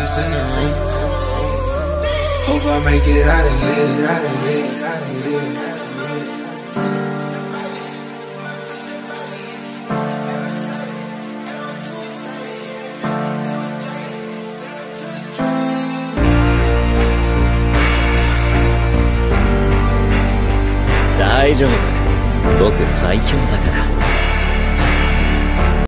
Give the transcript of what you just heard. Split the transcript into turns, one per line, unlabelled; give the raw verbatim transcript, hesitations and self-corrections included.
ass in the room. Hope I make it out of here, out of here, out of here.
大丈夫、僕最強だから。